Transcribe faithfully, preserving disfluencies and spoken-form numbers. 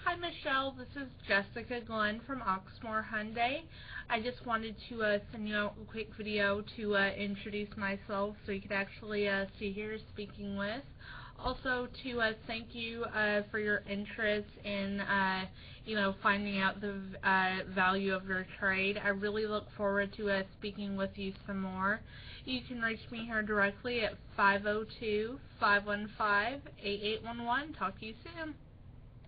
Hi Michelle, this is Jessica Glenn from Oxmoor Hyundai. I just wanted to uh, send you out a quick video to uh, introduce myself so you could actually uh, see who you're speaking with. Also to uh, thank you uh, for your interest in uh, you know, finding out the uh, value of your trade. I really look forward to uh, speaking with you some more. You can reach me here directly at five oh two, five one five, eight eight one one. Talk to you soon.